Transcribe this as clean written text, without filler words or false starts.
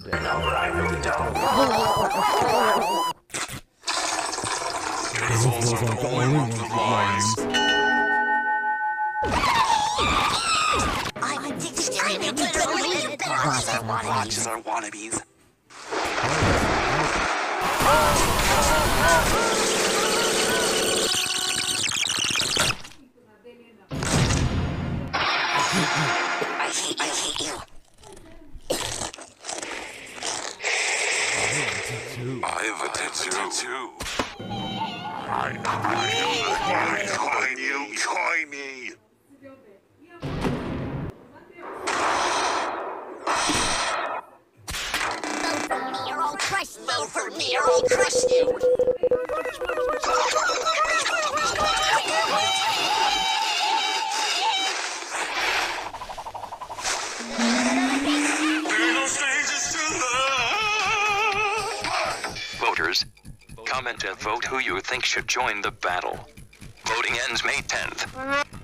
No, but I really don't. Those are the only ones with lines. I'm addicted to it. Watches are wannabes. I hate you. I have a tattoo. Join you, join me. Vote for me or I'll crush you. Voters, comment and vote who you think should join the battle. Voting ends May 10th.